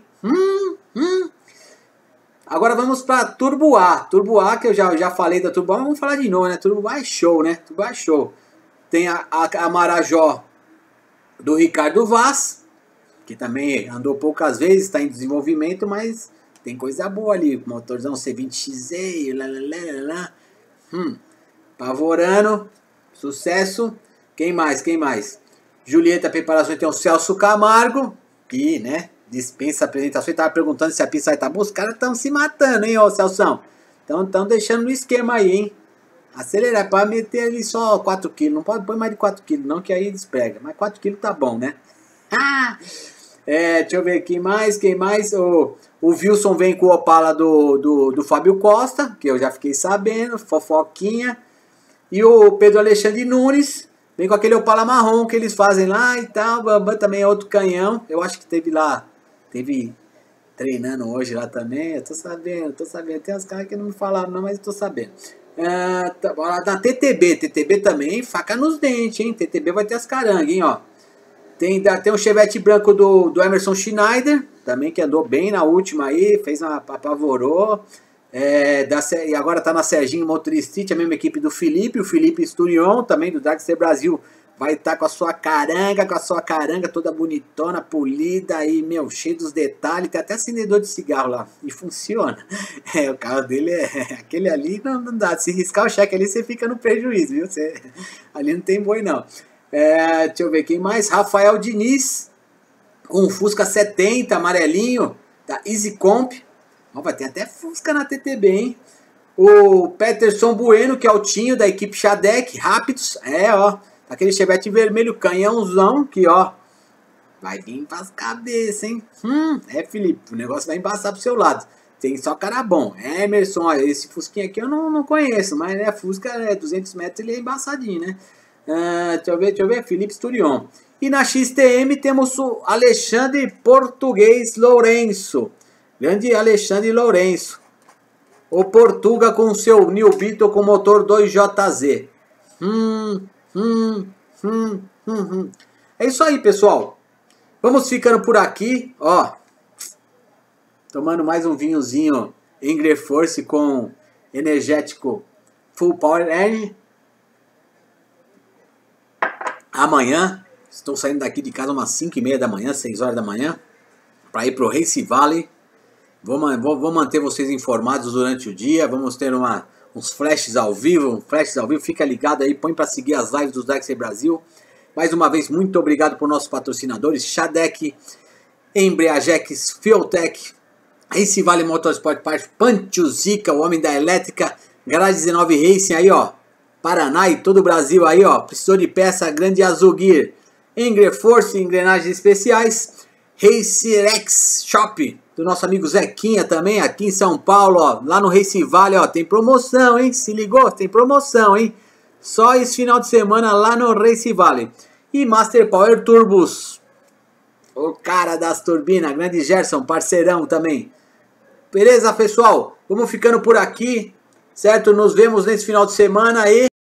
[SPEAKER 1] Agora vamos para Turbo A. Turbo A, que eu já falei da Turbo A, vamos falar de novo, né? Turbo A é show, né? Turbo A é show. Tem a Marajó do Ricardo Vaz, que também andou poucas vezes, está em desenvolvimento, mas tem coisa boa ali. Motorzão C20XE, Pavorano, sucesso. Quem mais? Julieta Preparações, tem o Celso Camargo, que, né, dispensa a apresentação. Ele tava perguntando se a pista vai estar boa. Os caras estão se matando, hein, ô Celção. Estão deixando no esquema aí, hein. Acelerar, para meter ali só 4 kg. Não pode pôr mais de 4 kg, não, que aí desprega. Mas 4 kg tá bom, né? Deixa eu ver quem mais. O Wilson vem com o Opala do Fábio Costa, que eu já fiquei sabendo, fofoquinha. E o Pedro Alexandre Nunes vem com aquele Opala marrom que eles fazem lá e tal. Bambam também é outro canhão. Eu acho que teve treinando hoje lá também. Eu tô sabendo. Tem uns caras que não me falaram não, mas eu tô sabendo. Da TTB também, faca nos dentes, hein? TTB vai ter as carangas, hein, ó. Tem um Chevette branco do Emerson Schneider, também que andou bem na última aí, apavorou. E agora tá na Serginho Motoristite, a mesma equipe do Felipe, o Felipe Sturion, também do Dragster Brasil, vai estar com a sua caranga toda bonitona, polida aí, meu, cheio dos detalhes, tem até acendedor de cigarro lá, e funciona. O carro dele aquele ali não dá, se riscar o cheque ali você fica no prejuízo, viu? Ali não tem boi não. Deixa eu ver quem mais, Rafael Diniz, com o Fusca 70 amarelinho, da Easy Comp. Vai ter até Fusca na TTB, hein? O Peterson Bueno, que é o Tinho da equipe Shadec, Rápidos, ó. Aquele Chevette vermelho, canhãozão, que ó, vai vir pras cabeças, hein? Felipe, o negócio vai embaçar pro seu lado. Tem só cara bom. Emerson, ó, esse Fusquinha aqui eu não conheço, mas né, Fusca 200 metros ele é embaçadinho, né? Deixa eu ver, Felipe Sturion. E na XTM temos o Alexandre Português Lourenço. Grande Alexandre Lourenço. O Portuga com seu New Beetle com motor 2JZ. É isso aí, pessoal. Vamos ficando por aqui, ó. Tomando mais um vinhozinho Angry Force com energético Full Power Energy. Amanhã, estou saindo daqui de casa umas 5h30 da manhã, 6 horas da manhã, para ir pro Race Valley. Vou manter vocês informados durante o dia. Vamos ter uns flashes ao vivo, fica ligado aí, põe para seguir as lives do Dragster Brasil. Mais uma vez, muito obrigado por nossos patrocinadores, Shadec, Embriagex, Fueltech, Race Valley Motorsport Parts, Pancho Zica, o homem da elétrica, Garage 19 Racing aí, ó, Paraná e todo o Brasil aí, ó, precisou de peça, grande Azul Gear, Angry Force, engrenagens especiais, Racerex Shop, do nosso amigo Zequinha também, aqui em São Paulo, ó, lá no Race Valley, ó, tem promoção, hein, se ligou? Tem promoção, hein, só esse final de semana lá no Race Valley. E Master Power Turbos, o cara das turbinas, grande Gerson, parceirão também. Beleza, pessoal? Vamos ficando por aqui, certo? Nos vemos nesse final de semana aí.